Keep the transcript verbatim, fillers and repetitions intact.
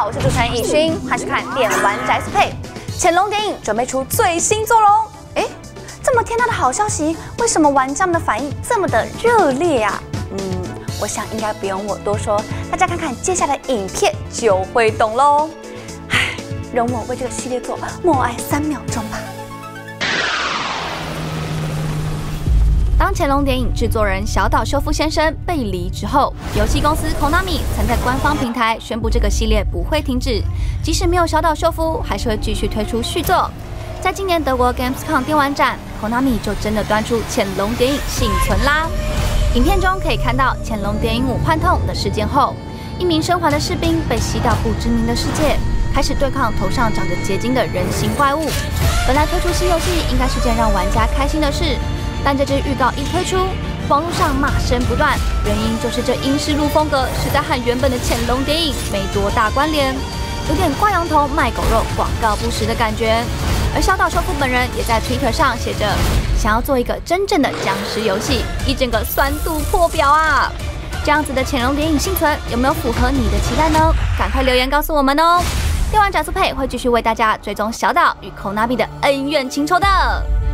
我是主持人以勋，欢迎收看《电玩宅速配》。潜龙谍影准备出最新作喽！哎，这么天大的好消息，为什么玩家们的反应这么的热烈啊？嗯，我想应该不用我多说，大家看看接下来的影片就会懂喽。唉，容我为这个系列作默哀三秒钟吧。 当潜龙谍影制作人小岛秀夫先生被离之后，游戏公司 Konami 曾在官方平台宣布这个系列不会停止，即使没有小岛秀夫，还是会继续推出续作。在今年德国 Gamescom 电玩展 ，Konami 就真的端出潜龙谍影幸存啦。影片中可以看到潜龙谍影五幻痛的事件后，一名生还的士兵被吸到不知名的世界，开始对抗头上长着结晶的人形怪物。本来推出新游戏应该是件让玩家开心的事。 但这支预告一推出，网络上骂声不断，原因就是这英式路风格实在和原本的潜龙谍影没多大关联，有点挂羊头卖狗肉、广告不实的感觉。而小岛秀夫本人也在 Twitter 上写着，想要做一个真正的僵尸游戏，一整个酸度破表啊！这样子的潜龙谍影幸存有没有符合你的期待呢？赶快留言告诉我们哦！电玩宅速配会继续为大家追踪小岛与 Konami 的恩怨情仇的。